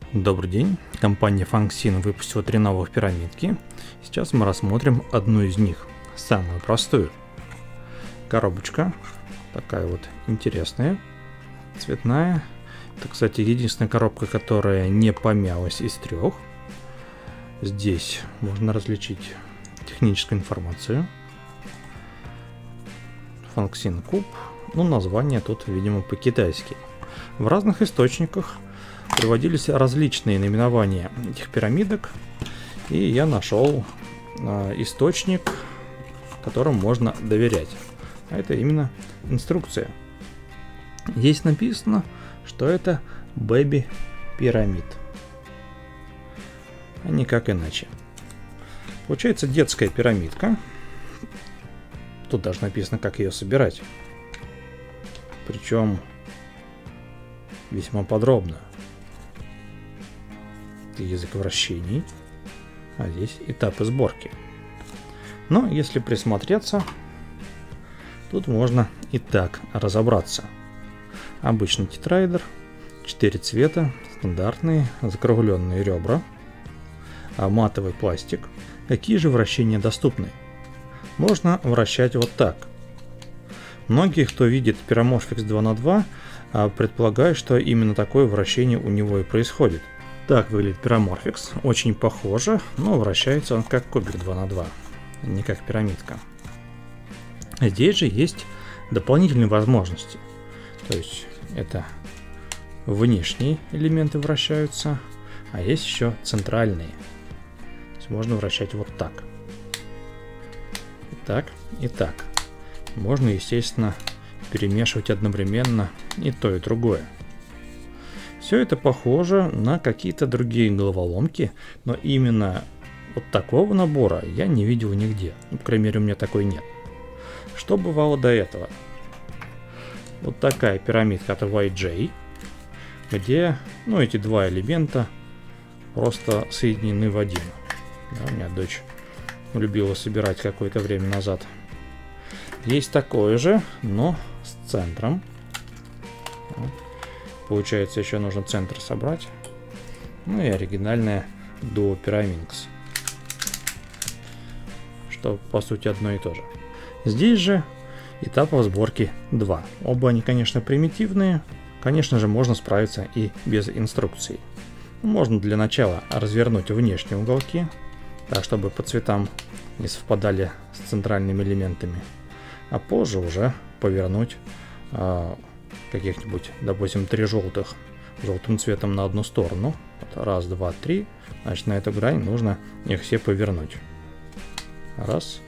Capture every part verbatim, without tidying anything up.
Добрый день, компания Function выпустила три новых пирамидки. Сейчас мы рассмотрим одну из них, самую простую. Коробочка, такая вот интересная, цветная. Это, кстати, единственная коробка, которая не помялась из трех. Здесь можно различить техническую информацию. Function Cube, ну название тут, видимо, по-китайски. В разных источниках приводились различные наименования этих пирамидок, и я нашел э, источник, которому можно доверять. А это именно инструкция. Здесь написано, что это Baby Pyramid, а никак иначе. Получается детская пирамидка. Тут даже написано, как ее собирать. Причем весьма подробно. Язык вращений, а здесь этапы сборки. Но если присмотреться, тут можно и так разобраться. Обычный тетрайдер, четыре цвета, стандартные закругленные ребра, а матовый пластик. Какие же вращения доступны? Можно вращать вот так. Многие, кто видит Pyramorphix два на два, предполагают, что именно такое вращение у него и происходит. Так выглядит Pyramorphix, очень похоже, но вращается он как кубик два на два, не как пирамидка. Здесь же есть дополнительные возможности, то есть это внешние элементы вращаются, а есть еще центральные. То есть можно вращать вот так, и так, и так. Можно, естественно, перемешивать одновременно и то, и другое. Все это похоже на какие-то другие головоломки, но именно вот такого набора я не видел нигде. Ну, по крайней мере, у меня такой нет. Что бывало до этого? Вот такая пирамидка от уай джей, где, ну, эти два элемента просто соединены в один. Да, у меня дочь любила собирать какое-то время назад. Есть такое же, но с центром. Получается, еще нужно центр собрать. Ну и оригинальная Duo Pyraminx, что по сути одно и то же. Здесь же этапов сборки два. Оба они, конечно, примитивные. Конечно же, можно справиться и без инструкций. Можно для начала развернуть внешние уголки, так чтобы по цветам не совпадали с центральными элементами. А позже уже повернуть э, каких-нибудь, допустим, три желтых желтым цветом на одну сторону. Вот раз, два, три. Значит, на эту грань нужно их все повернуть. Раз,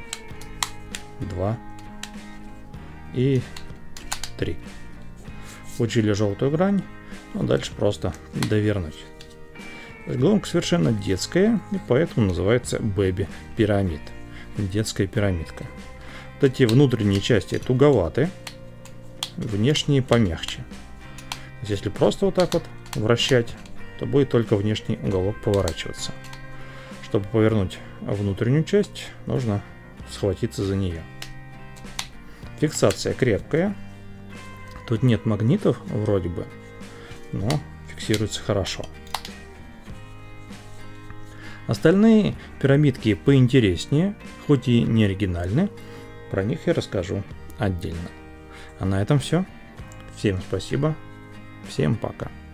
два и три. Получили желтую грань, а дальше просто довернуть. Головка совершенно детская, и поэтому называется Baby Pyramid. Детская пирамидка. Вот эти внутренние части туговаты, внешние помягче. Если просто вот так вот вращать, то будет только внешний уголок поворачиваться. Чтобы повернуть внутреннюю часть, нужно схватиться за нее. Фиксация крепкая. Тут нет магнитов вроде бы, но фиксируется хорошо. Остальные пирамидки поинтереснее, хоть и не оригинальны. Про них я расскажу отдельно. А на этом все. Всем спасибо. Всем пока.